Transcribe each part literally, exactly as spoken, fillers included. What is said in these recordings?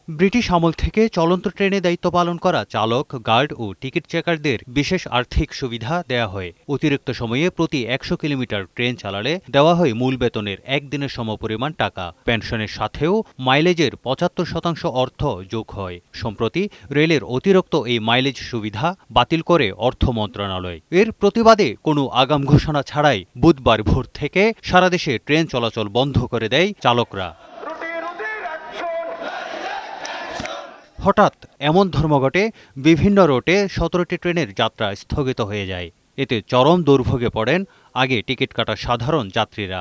British আমল থেকে চলন্ত ট্রেনে দায়িত্ব পালন করা চালক, গার্ড ও টিকিট চেকারদের বিশেষ আর্থিক সুবিধা দেয়া হয়। অতিরিক্ত সময়ে প্রতি একশো কিলোমিটার ট্রেন চালালে দেওয়া হয় মূল বেতনের একদিনের সমপরিমাণ টাকা। পেনশনের সাথেও মাইলেজের পঁচাত্তর শতাংশ অর্থ যোগ হয়। সম্প্রতি রেলের অতিরিক্ত এই মাইলেজ সুবিধা বাতিল করে অর্থ মন্ত্রণালয়। এর প্রতিবাদে কোনো আগাম ঘোষণা ছাড়াই বুধবার ভোর থেকে সারা দেশে ট্রেন চলাচল বন্ধ করে দেয় চালকরা। হঠাৎ এমন ধর্মঘটে বিভিন্ন রুটে সতেরোটি ট্রেনের যাত্রা স্থগিত হয়ে যায়। এতে চরম দুর্ভোগে পড়েন আগে টিকিট কাটা সাধারণ যাত্রীরা।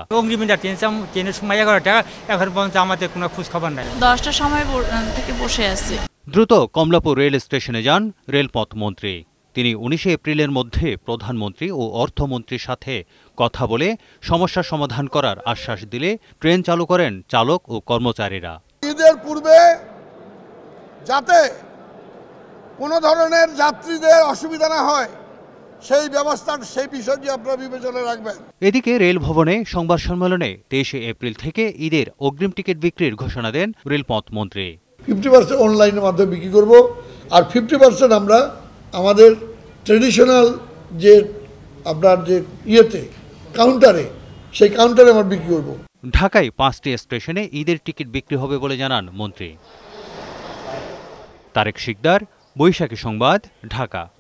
দশটার সময় থেকে বসে আছি। দ্রুত কমলাপুর রেল স্টেশনে যান রেলপথ মন্ত্রী। তিনি উনিশে এপ্রিলের মধ্যে প্রধানমন্ত্রী ও অর্থমন্ত্রীর সাথে কথা বলে সমস্যা সমাধান করার আশ্বাস দিলে ট্রেন চালু করেন চালক ও কর্মচারীরা। ঈদের পূর্বে যাতে কোনো ধরনের যাত্রীদের অসুবিধা না হয় সেই ব্যবস্থার সেই বিষয়টি আপনারা বিবেচনায় রাখবেন। এদিকে রেল ভবনে সংবাদ সম্মেলনে তেইশে এপ্রিল থেকে ঈদের অগ্রিম টিকিট বিক্রির ঘোষণা দেন রেলপথ মন্ত্রী। ফিফটি পার্সেন্ট অনলাইনের মাধ্যমে বিক্রি করব, আর ফিফটি পার্সেন্ট আমরা আমাদের ট্রেডিশনাল যে আপনার যে ইয়েতে কাউন্টারে সেই কাউন্টারে আমরা বিক্রি করব। ঢাকায় পাঁচটি স্টেশনে ঈদের টিকিট বিক্রি হবে বলে জানান মন্ত্রী। তারেক শিকদার, বৈশাখী সংবাদ, ঢাকা।